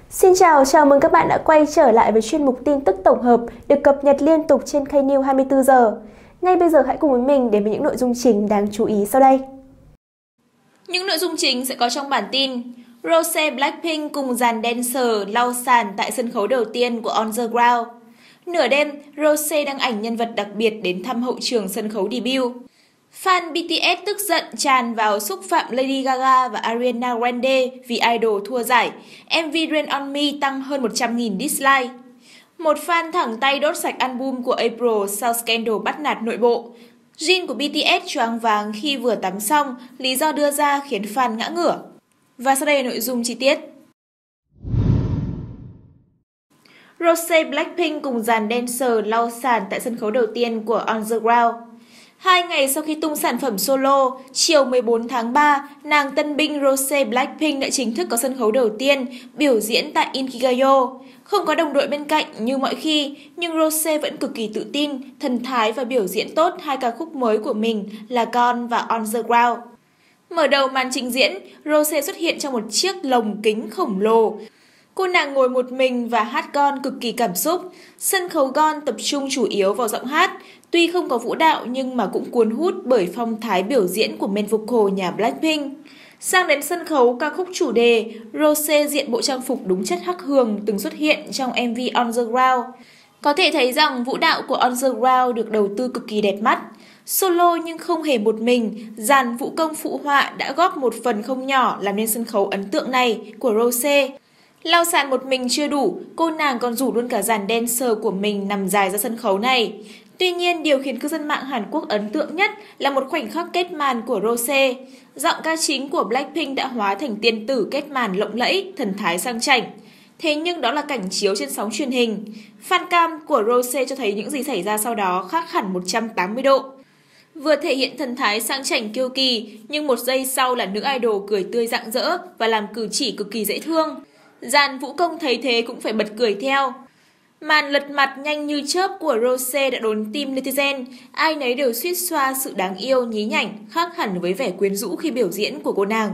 Xin chào mừng các bạn đã quay trở lại với chuyên mục tin tức tổng hợp được cập nhật liên tục trên Knews 24 giờ. Ngay bây giờ hãy cùng với mình đến với những nội dung chính đáng chú ý sau đây. Những nội dung chính sẽ có trong bản tin. Rosé Blackpink cùng dàn dancer lau sàn tại sân khấu đầu tiên của On The Ground. Nửa đêm, Rosé đăng ảnh nhân vật đặc biệt đến thăm hậu trường sân khấu debut. Fan BTS tức giận tràn vào xúc phạm Lady Gaga và Ariana Grande vì idol thua giải. MV Rain On Me tăng hơn 100.000 dislike. Một fan thẳng tay đốt sạch album của April sau scandal bắt nạt nội bộ. Jin của BTS choáng váng khi vừa tắm xong, lý do đưa ra khiến fan ngã ngửa. Và sau đây là nội dung chi tiết. Rosé Blackpink cùng dàn dancer lau sàn tại sân khấu đầu tiên của On The Ground. 2 ngày sau khi tung sản phẩm solo, chiều 14 tháng 3, nàng tân binh Rosé Blackpink đã chính thức có sân khấu đầu tiên biểu diễn tại Inkigayo. Không có đồng đội bên cạnh như mọi khi, nhưng Rosé vẫn cực kỳ tự tin, thần thái và biểu diễn tốt hai ca khúc mới của mình là Gone và On The Ground. Mở đầu màn trình diễn, Rosé xuất hiện trong một chiếc lồng kính khổng lồ. Cô nàng ngồi một mình và hát Gone cực kỳ cảm xúc. Sân khấu Gone tập trung chủ yếu vào giọng hát, tuy không có vũ đạo nhưng mà cũng cuốn hút bởi phong thái biểu diễn của main vocal nhà Blackpink. Sang đến sân khấu ca khúc chủ đề, Rosé diện bộ trang phục đúng chất hắc hường từng xuất hiện trong MV On The Ground. Có thể thấy rằng vũ đạo của On The Ground được đầu tư cực kỳ đẹp mắt. Solo nhưng không hề một mình, dàn vũ công phụ họa đã góp một phần không nhỏ làm nên sân khấu ấn tượng này của Rosé. Lau sàn một mình chưa đủ, cô nàng còn rủ luôn cả dàn dancer của mình nằm dài ra sân khấu này. Tuy nhiên, điều khiến cư dân mạng Hàn Quốc ấn tượng nhất là một khoảnh khắc kết màn của Rosé. Giọng ca chính của Blackpink đã hóa thành tiên tử kết màn lộng lẫy, thần thái sang chảnh. Thế nhưng đó là cảnh chiếu trên sóng truyền hình. Fancam của Rosé cho thấy những gì xảy ra sau đó khác hẳn 180 độ. Vừa thể hiện thần thái sang chảnh kiêu kỳ, nhưng một giây sau là nữ idol cười tươi rạng rỡ và làm cử chỉ cực kỳ dễ thương. Dàn vũ công thấy thế cũng phải bật cười theo. Màn lật mặt nhanh như chớp của Rosé đã đốn tim netizen, ai nấy đều suýt xoa sự đáng yêu nhí nhảnh, khác hẳn với vẻ quyến rũ khi biểu diễn của cô nàng.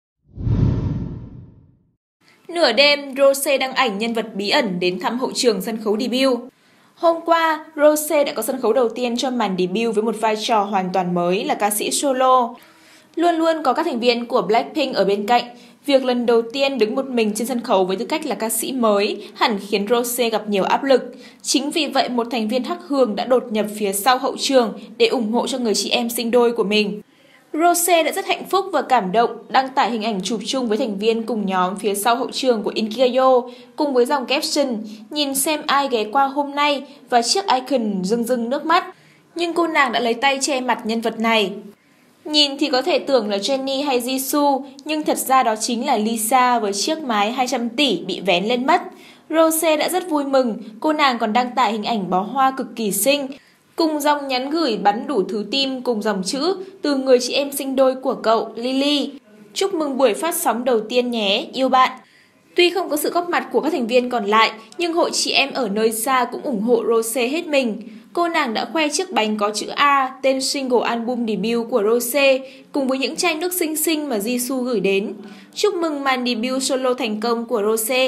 Nửa đêm, Rosé đăng ảnh nhân vật bí ẩn đến thăm hậu trường sân khấu debut. Hôm qua, Rosé đã có sân khấu đầu tiên cho màn debut với một vai trò hoàn toàn mới là ca sĩ solo. Luôn luôn có các thành viên của Blackpink ở bên cạnh, việc lần đầu tiên đứng một mình trên sân khấu với tư cách là ca sĩ mới hẳn khiến Rosé gặp nhiều áp lực. Chính vì vậy một thành viên hắc hường đã đột nhập phía sau hậu trường để ủng hộ cho người chị em sinh đôi của mình. Rosé đã rất hạnh phúc và cảm động đăng tải hình ảnh chụp chung với thành viên cùng nhóm phía sau hậu trường của Inkigayo cùng với dòng caption nhìn xem ai ghé qua hôm nay và chiếc icon rưng rưng nước mắt. Nhưng cô nàng đã lấy tay che mặt nhân vật này. Nhìn thì có thể tưởng là Jennie hay Jisoo, nhưng thật ra đó chính là Lisa với chiếc mái 200 tỷ bị vén lên mất. Rosé đã rất vui mừng, cô nàng còn đăng tải hình ảnh bó hoa cực kỳ xinh, cùng dòng nhắn gửi bắn đủ thứ tim cùng dòng chữ từ người chị em sinh đôi của cậu, Lily. Chúc mừng buổi phát sóng đầu tiên nhé, yêu bạn. Tuy không có sự góp mặt của các thành viên còn lại, nhưng hội chị em ở nơi xa cũng ủng hộ Rosé hết mình. Cô nàng đã khoe chiếc bánh có chữ A, tên single album debut của Rosé, cùng với những chai nước xinh xinh mà Jisoo gửi đến. Chúc mừng màn debut solo thành công của Rosé.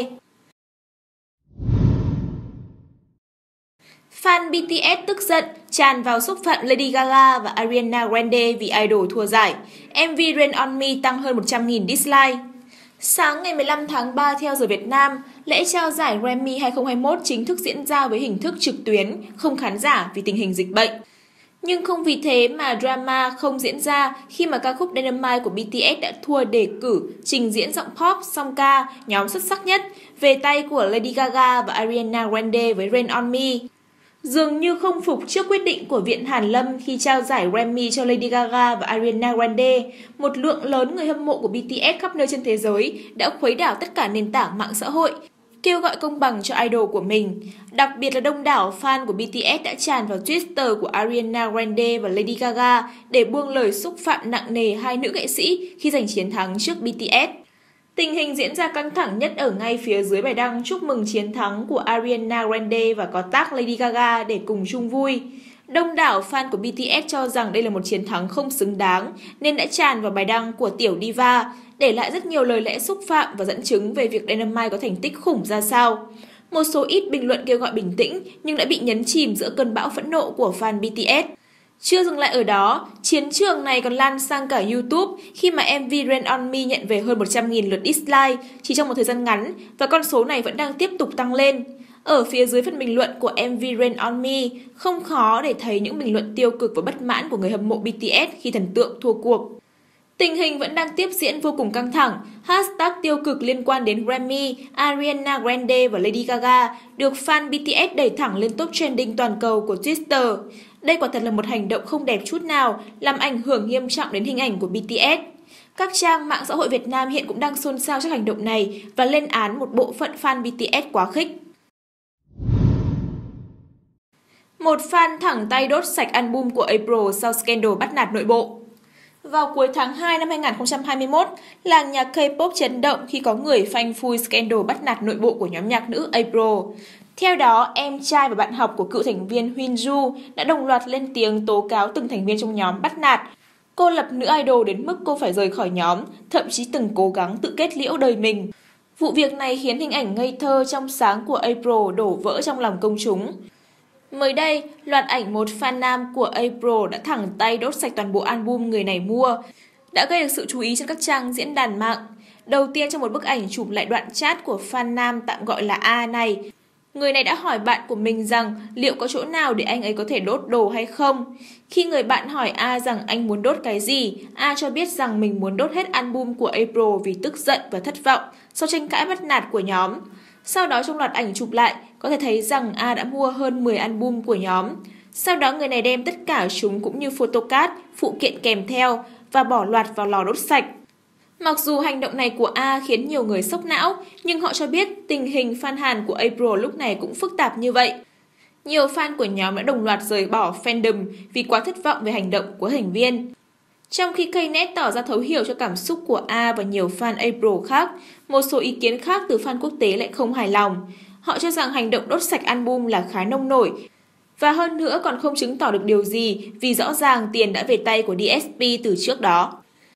Fan BTS tức giận, tràn vào xúc phạm Lady Gaga và Ariana Grande vì idol thua giải. MV Rain On Me tăng hơn 100.000 dislike. Sáng ngày 15 tháng 3 theo giờ Việt Nam, lễ trao giải Grammy 2021 chính thức diễn ra với hình thức trực tuyến, không khán giả vì tình hình dịch bệnh. Nhưng không vì thế mà drama không diễn ra khi mà ca khúc Dynamite của BTS đã thua đề cử trình diễn giọng pop song ca nhóm xuất sắc nhất về tay của Lady Gaga và Ariana Grande với Rain On Me. Dường như không phục trước quyết định của Viện Hàn Lâm khi trao giải Grammy cho Lady Gaga và Ariana Grande, một lượng lớn người hâm mộ của BTS khắp nơi trên thế giới đã khuấy đảo tất cả nền tảng mạng xã hội, kêu gọi công bằng cho idol của mình. Đặc biệt là đông đảo fan của BTS đã tràn vào Twitter của Ariana Grande và Lady Gaga để buông lời xúc phạm nặng nề hai nữ nghệ sĩ khi giành chiến thắng trước BTS. Tình hình diễn ra căng thẳng nhất ở ngay phía dưới bài đăng chúc mừng chiến thắng của Ariana Grande và có tag Lady Gaga để cùng chung vui. Đông đảo fan của BTS cho rằng đây là một chiến thắng không xứng đáng nên đã tràn vào bài đăng của tiểu diva, để lại rất nhiều lời lẽ xúc phạm và dẫn chứng về việc Dynamite có thành tích khủng ra sao. Một số ít bình luận kêu gọi bình tĩnh nhưng đã bị nhấn chìm giữa cơn bão phẫn nộ của fan BTS. Chưa dừng lại ở đó, chiến trường này còn lan sang cả YouTube khi mà MV Rain On Me nhận về hơn 100.000 lượt dislike chỉ trong một thời gian ngắn và con số này vẫn đang tiếp tục tăng lên. Ở phía dưới phần bình luận của MV Rain On Me, không khó để thấy những bình luận tiêu cực và bất mãn của người hâm mộ BTS khi thần tượng thua cuộc. Tình hình vẫn đang tiếp diễn vô cùng căng thẳng. Hashtag tiêu cực liên quan đến Grammy, Ariana Grande và Lady Gaga được fan BTS đẩy thẳng lên top trending toàn cầu của Twitter. Đây quả thật là một hành động không đẹp chút nào, làm ảnh hưởng nghiêm trọng đến hình ảnh của BTS. Các trang mạng xã hội Việt Nam hiện cũng đang xôn xao trước hành động này và lên án một bộ phận fan BTS quá khích. Một fan thẳng tay đốt sạch album của April sau scandal bắt nạt nội bộ. Vào cuối tháng 2 năm 2021, làng nhạc K-pop chấn động khi có người phanh phui scandal bắt nạt nội bộ của nhóm nhạc nữ April. Theo đó, em trai và bạn học của cựu thành viên Hyunju đã đồng loạt lên tiếng tố cáo từng thành viên trong nhóm bắt nạt, cô lập nữ idol đến mức cô phải rời khỏi nhóm, thậm chí từng cố gắng tự kết liễu đời mình. Vụ việc này khiến hình ảnh ngây thơ trong sáng của April đổ vỡ trong lòng công chúng. Mới đây, loạt ảnh một fan nam của April đã thẳng tay đốt sạch toàn bộ album người này mua, đã gây được sự chú ý trên các trang diễn đàn mạng. Đầu tiên trong một bức ảnh chụp lại đoạn chat của fan nam tạm gọi là A này. Người này đã hỏi bạn của mình rằng liệu có chỗ nào để anh ấy có thể đốt đồ hay không. Khi người bạn hỏi A rằng anh muốn đốt cái gì, A cho biết rằng mình muốn đốt hết album của April vì tức giận và thất vọng sau tranh cãi bắt nạt của nhóm. Sau đó trong loạt ảnh chụp lại, có thể thấy rằng A đã mua hơn 10 album của nhóm. Sau đó người này đem tất cả chúng cũng như photocard, phụ kiện kèm theo và bỏ loạt vào lò đốt sạch. Mặc dù hành động này của A khiến nhiều người sốc não, nhưng họ cho biết tình hình fan Hàn của April lúc này cũng phức tạp như vậy. Nhiều fan của nhóm đã đồng loạt rời bỏ fandom vì quá thất vọng về hành động của thành viên. Trong khi Knet tỏ ra thấu hiểu cho cảm xúc của A và nhiều fan April khác, một số ý kiến khác từ fan quốc tế lại không hài lòng. Họ cho rằng hành động đốt sạch album là khá nông nổi, và hơn nữa còn không chứng tỏ được điều gì vì rõ ràng tiền đã về tay của DSP từ trước đó.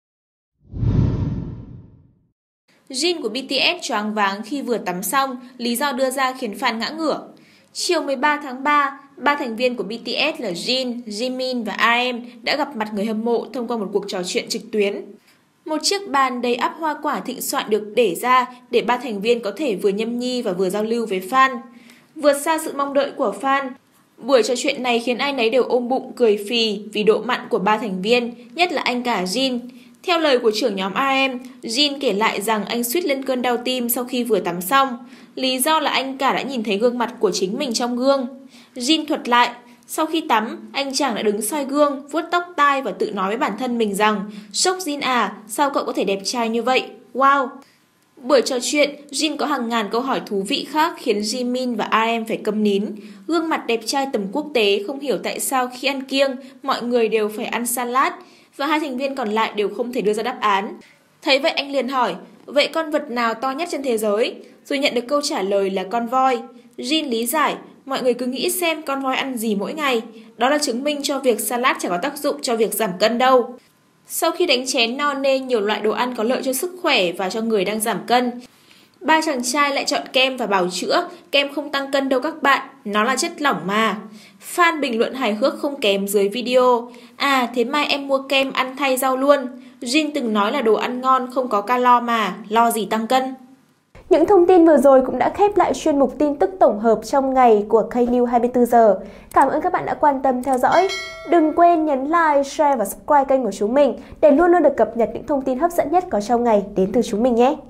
Jin của BTS choáng váng khi vừa tắm xong, lý do đưa ra khiến fan ngã ngửa. Chiều 13 tháng 3, ba thành viên của BTS là Jin, Jimin và RM đã gặp mặt người hâm mộ thông qua một cuộc trò chuyện trực tuyến. Một chiếc bàn đầy ắp hoa quả thịnh soạn được để ra để ba thành viên có thể vừa nhâm nhi và vừa giao lưu với fan. Vượt xa sự mong đợi của fan, buổi trò chuyện này khiến ai nấy đều ôm bụng cười phì vì độ mặn của ba thành viên, nhất là anh cả Jin. Theo lời của trưởng nhóm RM, Jin kể lại rằng anh suýt lên cơn đau tim sau khi vừa tắm xong. Lý do là anh cả đã nhìn thấy gương mặt của chính mình trong gương. Jin thuật lại, sau khi tắm, anh chàng đã đứng soi gương, vuốt tóc tai và tự nói với bản thân mình rằng sốc Jin à, sao cậu có thể đẹp trai như vậy? Wow! Buổi trò chuyện, Jin có hàng ngàn câu hỏi thú vị khác khiến Jimin và RM phải câm nín. Gương mặt đẹp trai tầm quốc tế không hiểu tại sao khi ăn kiêng, mọi người đều phải ăn salad, và hai thành viên còn lại đều không thể đưa ra đáp án. Thấy vậy anh liền hỏi, vậy con vật nào to nhất trên thế giới? Rồi nhận được câu trả lời là con voi. Jin lý giải, mọi người cứ nghĩ xem con voi ăn gì mỗi ngày. Đó là chứng minh cho việc salad chẳng có tác dụng cho việc giảm cân đâu. Sau khi đánh chén no nê nhiều loại đồ ăn có lợi cho sức khỏe và cho người đang giảm cân, ba chàng trai lại chọn kem và bào chữa, kem không tăng cân đâu các bạn, nó là chất lỏng mà. Fan bình luận hài hước không kém dưới video, à thế mai em mua kem ăn thay rau luôn. Jin từng nói là đồ ăn ngon không có calo mà, lo gì tăng cân. Những thông tin vừa rồi cũng đã khép lại chuyên mục tin tức tổng hợp trong ngày của K-News 24 giờ. Cảm ơn các bạn đã quan tâm theo dõi. Đừng quên nhấn like, share và subscribe kênh của chúng mình để luôn luôn được cập nhật những thông tin hấp dẫn nhất có trong ngày đến từ chúng mình nhé.